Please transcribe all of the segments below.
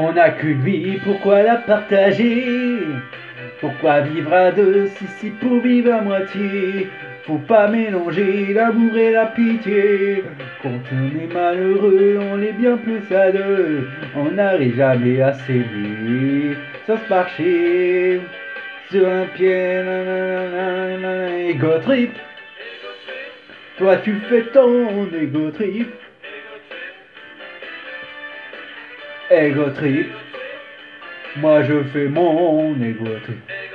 On n'a qu'une vie, pourquoi la partager? Pourquoi vivre à deux si c'est pour vivre à moitié? Faut pas mélanger l'amour et la pitié. Quand on est malheureux, on est bien plus à deux. On n'arrive jamais à s'aimer sans se marcher sur un pied. Ego trip. Toi tu fais ton ego trip. Ego trip. Moi je fais mon ego trip.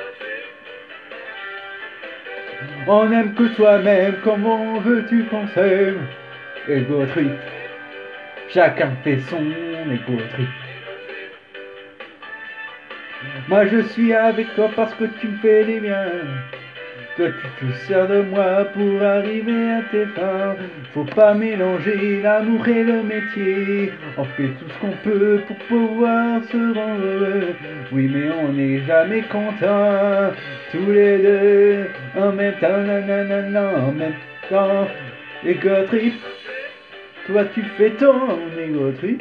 On aime que soi-même, comment veux-tu qu'on s'aime? Ego trip. Chacun fait son ego trip. Moi je suis avec toi parce que tu me fais des biens. Toi tu te sers de moi pour arriver à tes fins. Faut pas mélanger l'amour et le métier. On fait tout ce qu'on peut pour pouvoir se rendre heureux. Oui mais on n'est jamais content. Tous les deux en même temps, nanana, en même temps. Ego trip. Toi tu fais ton ego trip.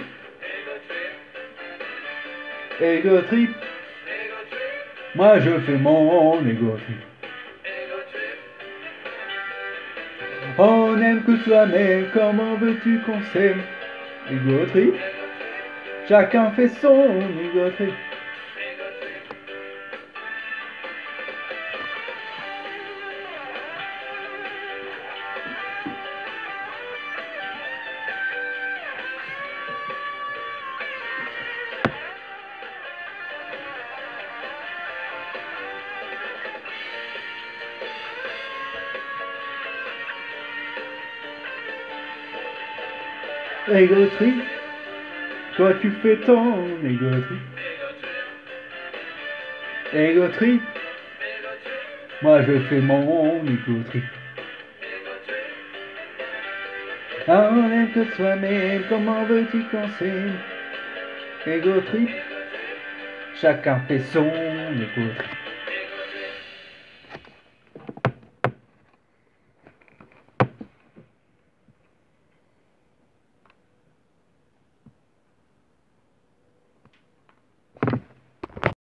Ego trip. Moi je fais mon ego trip. On aime que soi-même, comment veux-tu qu'on s'aime? Ego trip. Chacun fait son ego trip. Ego trip. Toi tu fais ton ego trip. Ego trip. Moi je fais mon ego trip. On aime que soi-même, comment veux-tu qu'on s'aime? Ego trip. Chacun fait son ego trip.